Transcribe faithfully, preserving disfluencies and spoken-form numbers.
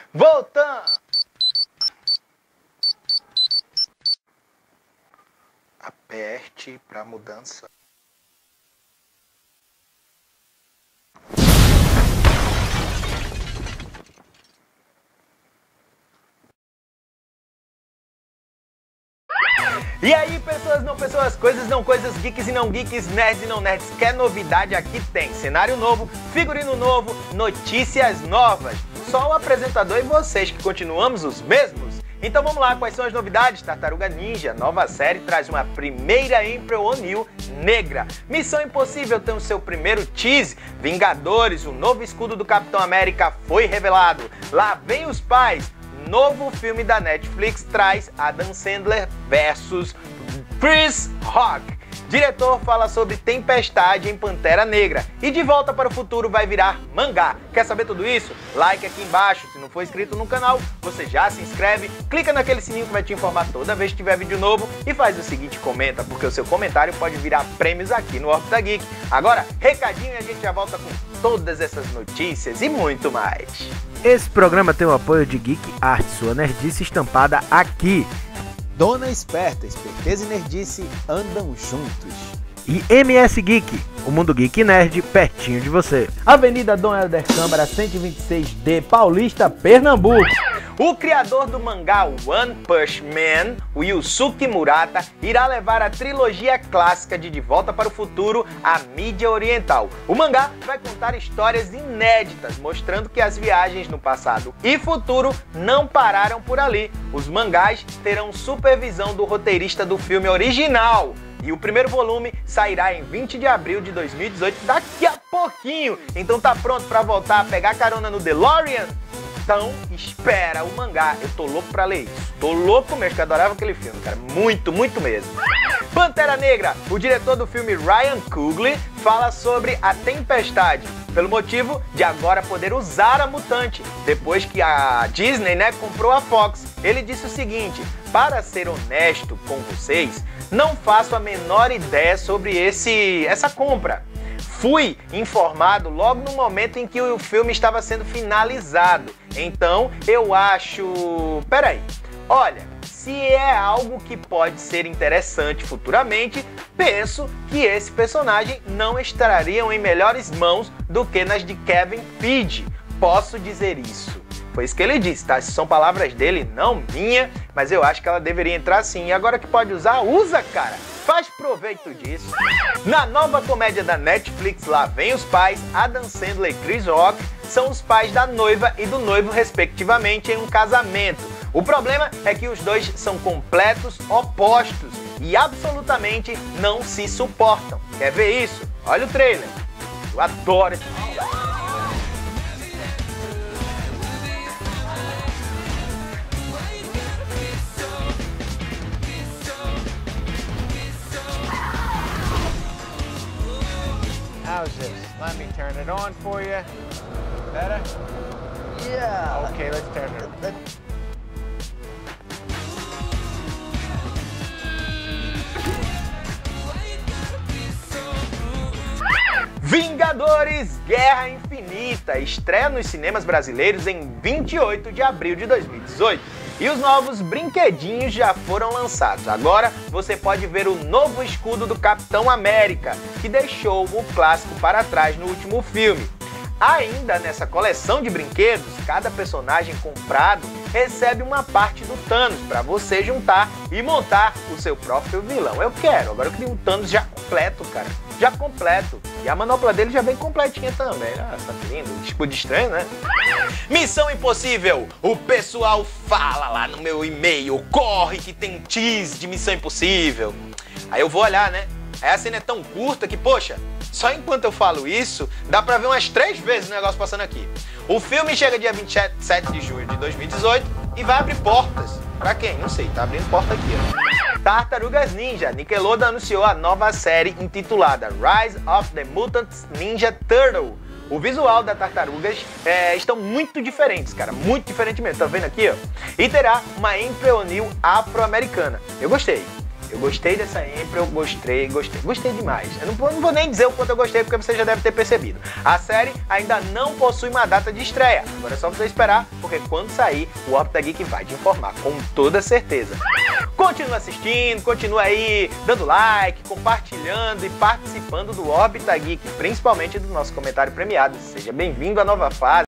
Voltando! Aperte para mudança. E aí, pessoas não pessoas, coisas não coisas, geeks e não geeks, nerds e não nerds, quer novidade aqui tem. Cenário novo, figurino novo, notícias novas. Só o apresentador e vocês que continuamos os mesmos. Então vamos lá, quais são as novidades? Tartaruga Ninja, nova série, traz uma primeira April O'Neil negra. Missão Impossível tem o seu primeiro tease. Vingadores, o novo escudo do Capitão América foi revelado. Lá vem os pais. Novo filme da Netflix traz Adam Sandler versus Chris Rock. Diretor fala sobre Tempestade em Pantera Negra. E De Volta para o Futuro vai virar mangá. Quer saber tudo isso? Like aqui embaixo. Se não for inscrito no canal, você já se inscreve, clica naquele sininho que vai te informar toda vez que tiver vídeo novo e faz o seguinte, comenta, porque o seu comentário pode virar prêmios aqui no Orbita Geek. Agora, recadinho e a gente já volta com todas essas notícias e muito mais. Esse programa tem o apoio de Geek Art, sua nerdice estampada aqui. Dona Esperta, esperteza e nerdice andam juntos. E M S Geek, o mundo geek e nerd pertinho de você. Avenida Dom Helder Câmara, cento e vinte e seis D, Paulista, Pernambuco. O criador do mangá One Punch Man, o Yusuke Murata, irá levar a trilogia clássica de De Volta para o Futuro à mídia oriental. O mangá vai contar histórias inéditas, mostrando que as viagens no passado e futuro não pararam por ali. Os mangás terão supervisão do roteirista do filme original. E o primeiro volume sairá em vinte de abril de dois mil e dezoito, daqui a pouquinho. Então tá pronto pra voltar a pegar carona no DeLorean? Então espera o mangá. Eu tô louco pra ler isso. Tô louco mesmo, que eu adorava aquele filme, cara. Muito, muito mesmo. Pantera Negra. O diretor do filme, Ryan Coogler, fala sobre a Tempestade, pelo motivo de agora poder usar a mutante. Depois que a Disney, né, comprou a Fox, ele disse o seguinte: para ser honesto com vocês, não faço a menor ideia sobre esse, essa compra. Fui informado logo no momento em que o filme estava sendo finalizado. Então, eu acho... Peraí. Olha, se é algo que pode ser interessante futuramente, penso que esse personagem não estariam em melhores mãos do que nas de Kevin Feige. Posso dizer isso. Foi isso que ele disse, tá? São palavras dele, não minha, mas eu acho que ela deveria entrar sim. E agora que pode usar, usa, cara! Faz proveito disso. Na nova comédia da Netflix, Lá Vem os Pais, Adam Sandler e Chris Rock são os pais da noiva e do noivo, respectivamente, em um casamento. O problema é que os dois são completos opostos e absolutamente não se suportam. Quer ver isso? Olha o trailer. Eu adoro esse filme. How's this? Let me turn it on for you. Better? Yeah. Okay, let's turn it on. Vingadores Guerra Infinita estreia nos cinemas brasileiros em vinte e oito de abril de dois mil e dezoito. E os novos brinquedinhos já foram lançados. Agora você pode ver o novo escudo do Capitão América, que deixou o clássico para trás no último filme. Ainda nessa coleção de brinquedos, cada personagem comprado recebe uma parte do Thanos para você juntar e montar o seu próprio vilão. Eu quero, agora eu queria um Thanos já completo, cara. Já completo. E a manopla dele já vem completinha também. Ah, tá lindo. Escudo estranho, né? Missão Impossível. O pessoal fala lá no meu e-mail. Corre que tem tease de Missão Impossível. Aí eu vou olhar, né? Aí a cena é tão curta que, poxa, só enquanto eu falo isso, dá pra ver umas três vezes o negócio passando aqui. O filme chega dia vinte e sete de julho de dois mil e dezoito e vai abrir portas. Pra quem? Não sei, tá abrindo porta aqui, ó. Tartarugas Ninja. Nickelodeon anunciou a nova série intitulada Rise of the Mutant Ninja Turtle. O visual das tartarugas é, estão muito diferentes, cara, muito diferente mesmo. Tá vendo aqui, ó? E terá uma April O'Neil afro-americana. Eu gostei. Eu gostei dessa Emperor, eu gostei, gostei, gostei demais. Eu não vou, não vou nem dizer o quanto eu gostei, porque você já deve ter percebido. A série ainda não possui uma data de estreia. Agora é só você esperar, porque quando sair, o Orbita Geek vai te informar, com toda certeza. Continua assistindo, continua aí dando like, compartilhando e participando do Orbita Geek, principalmente do nosso comentário premiado. Seja bem-vindo à nova fase.